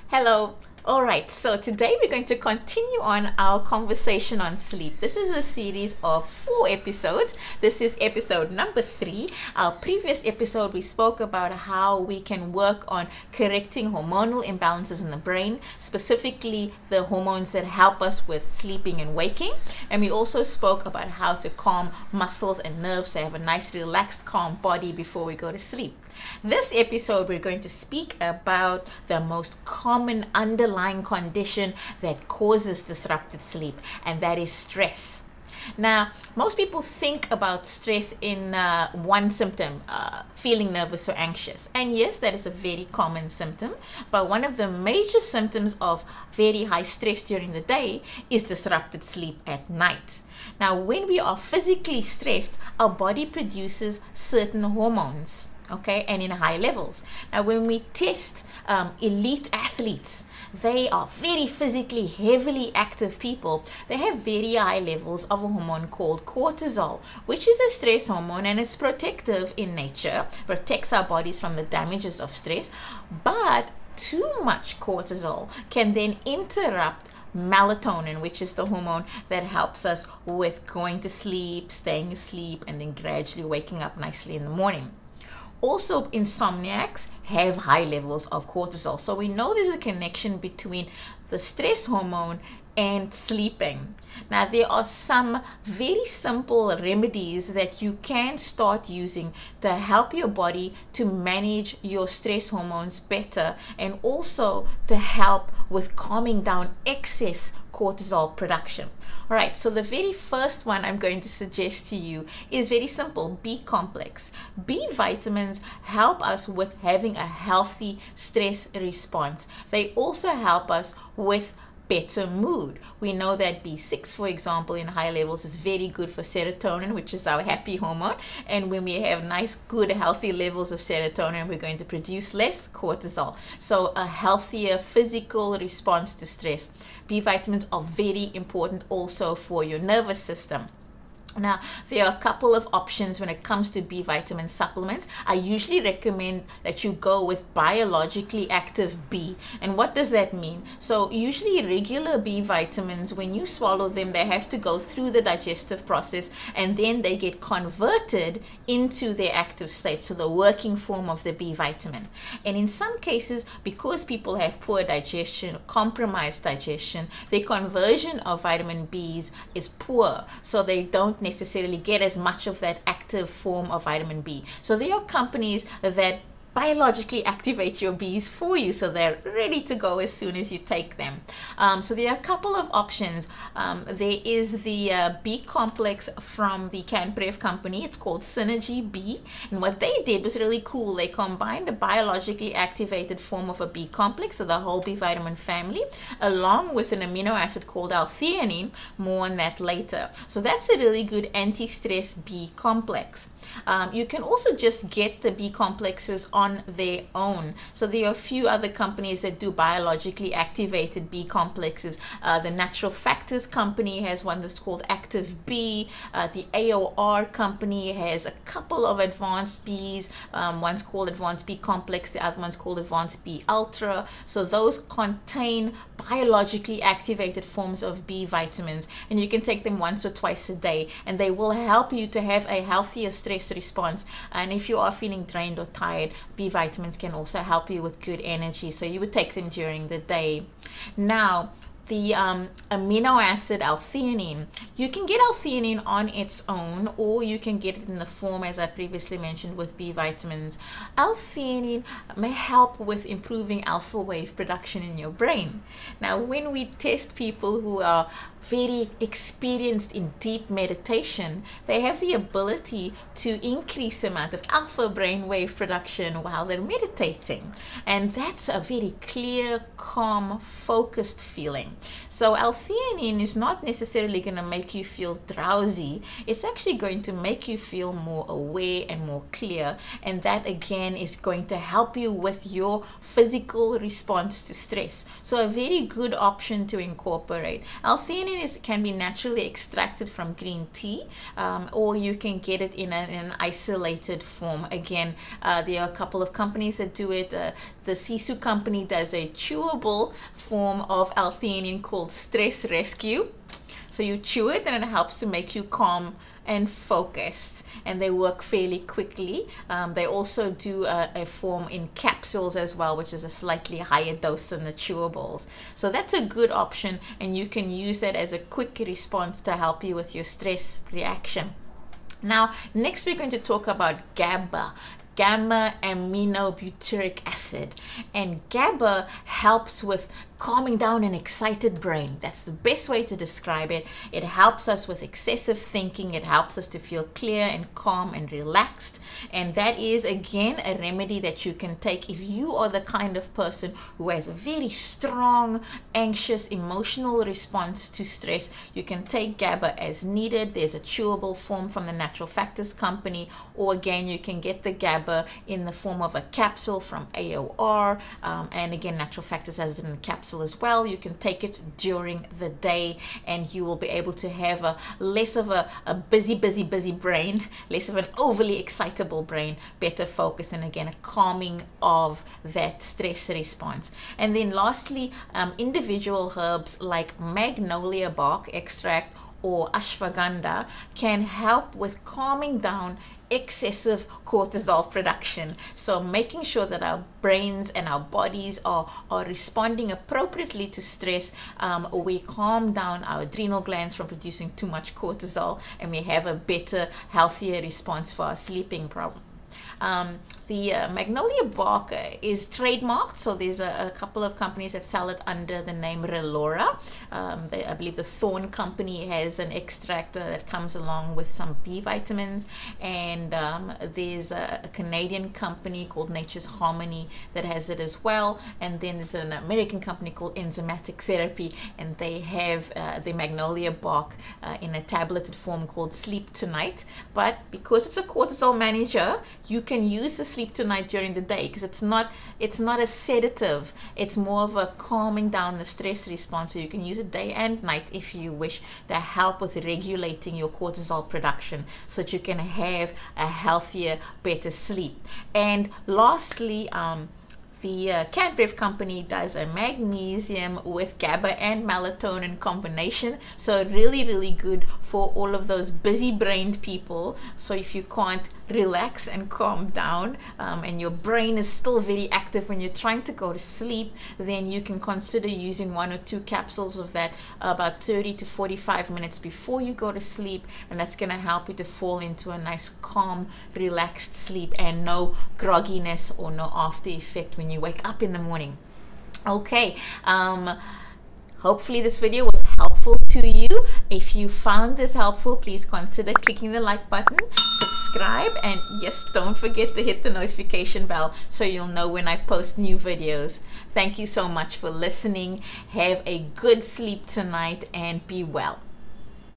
Hello. All right, so today we're going to continue on our conversation on sleep. This is a series of 4 episodes. This is episode number 3. Our previous episode, we spoke about how we can work on correcting hormonal imbalances in the brain, specifically the hormones that help us with sleeping and waking. And we also spoke about how to calm muscles and nerves to have a nice, relaxed, calm body before we go to sleep. This episode, we're going to speak about the most common underlying condition that causes disrupted sleep, and that is stress. Now, most people think about stress in one symptom, feeling nervous or anxious. And yes, that is a very common symptom. But one of the major symptoms of very high stress during the day is disrupted sleep at night. Now, when we are physically stressed, our body produces certain hormones, okay, and in high levels. Now, when we test elite athletes, they are very physically heavily active people. They have very high levels of a hormone called cortisol, which is a stress hormone, and it's protective in nature, protects our bodies from the damages of stress. But too much cortisol can then interrupt melatonin, which is the hormone that helps us with going to sleep, staying asleep, and then gradually waking up nicely in the morning. Also, insomniacs have high levels of cortisol. So we know there's a connection between the stress hormone and sleeping. Now, there are some very simple remedies that you can start using to help your body to manage your stress hormones better, and also to help with calming down excess cortisol production. All right, so the very first one I'm going to suggest to you is very simple: B complex. B vitamins help us with having a healthy stress response. They also help us with better mood. We know that B6, for example, in high levels is very good for serotonin, which is our happy hormone. And when we have nice, good, healthy levels of serotonin, we're going to produce less cortisol. So a healthier physical response to stress. B vitamins are very important also for your nervous system. Now, there are a couple of options when it comes to B vitamin supplements. I usually recommend that you go with biologically active B. And what does that mean? So usually regular B vitamins, when you swallow them, they have to go through the digestive process, and then they get converted into their active state, so the working form of the B vitamin. And in some cases, because people have poor digestion, compromised digestion, their conversion of vitamin Bs is poor, so they don't necessarily get as much of that active form of vitamin B. So there are companies that biologically activate your Bs for you, so they're ready to go as soon as you take them. So there are a couple of options. There is the B complex from the CanPrev company. It's called Synergy B, and what they did was really cool. They combined a biologically activated form of a B complex, so the whole B vitamin family, along with an amino acid called L-theanine. More on that later. So that's a really good anti-stress B complex. You can also just get the B complexes on their own. So there are a few other companies that do biologically activated B complexes. The Natural Factors company has one that's called Active B. The AOR company has a couple of advanced Bs. One's called Advanced B Complex, the other one's called Advanced B Ultra. So those contain biologically activated forms of B vitamins, and you can take them once or twice a day, and they will help you to have a healthier stress response. And if you are feeling drained or tired, B vitamins can also help you with good energy, so you would take them during the day. Now, the amino acid L-theanine, you can get L-theanine on its own, or you can get it in the form, as I previously mentioned, with B vitamins. L-theanine may help with improving alpha wave production in your brain. Now, when we test people who are very experienced in deep meditation, they have the ability to increase the amount of alpha brainwave production while they're meditating. And that's a very clear, calm, focused feeling. So L-theanine is not necessarily going to make you feel drowsy. It's actually going to make you feel more aware and more clear. And that again is going to help you with your physical response to stress. So a very good option to incorporate. L-theanine L-theanine can be naturally extracted from green tea, or you can get it in an isolated form. Again, there are a couple of companies that do it. The Sisu company does a chewable form of L-theanine called Stress Rescue. So you chew it and it helps to make you calm and focused, and they work fairly quickly. They also do a form in capsules as well, which is a slightly higher dose than the chewables. So that's a good option, and you can use that as a quick response to help you with your stress reaction. Now, next we're going to talk about GABA, gamma aminobutyric acid. And GABA helps with calming down an excited brain. That's the best way to describe it. It helps us with excessive thinking. It helps us to feel clear and calm and relaxed. And that is, again, a remedy that you can take if you are the kind of person who has a very strong, anxious, emotional response to stress. You can take GABA as needed. There's a chewable form from the Natural Factors company, or again, you can get the GABA in the form of a capsule from AOR. And again, Natural Factors has it in a capsule as well. You can take it during the day, and you will be able to have a less of a busy brain, less of an overly excitable brain, better focus, and again, a calming of that stress response. And then lastly, individual herbs like magnolia bark extract or ashwagandha can help with calming down excessive cortisol production. So making sure that our brains and our bodies are responding appropriately to stress, we calm down our adrenal glands from producing too much cortisol, and we have a better, healthier response for our sleeping problem. The magnolia bark is trademarked, so there's a couple of companies that sell it under the name Relora. I believe the Thorn company has an extract that comes along with some B vitamins, and there's a Canadian company called Nature's Harmony that has it as well, and then there's an American company called Enzymatic Therapy, and they have the magnolia bark in a tableted form called Sleep Tonight. But because it's a cortisol manager, you can use the Sleep Tonight during the day, because it's not a sedative. It's more of a calming down the stress response. So you can use it day and night if you wish, to help with regulating your cortisol production, so that you can have a healthier, better sleep. And lastly, the Cadbury company does a magnesium with GABA and melatonin combination. So really good for all of those busy-brained people. So if you can't relax and calm down, and your brain is still very active when you're trying to go to sleep, then you can consider using 1 or 2 capsules of that about 30 to 45 minutes before you go to sleep, and that's going to help you to fall into a nice, calm, relaxed sleep, and no grogginess or no after effect when you wake up in the morning. Okay, hopefully this video was helpful to you. If you found this helpful, please consider clicking the like button, subscribe, and yes, don't forget to hit the notification bell so you'll know when I post new videos. Thank you so much for listening. Have a good sleep tonight and be well.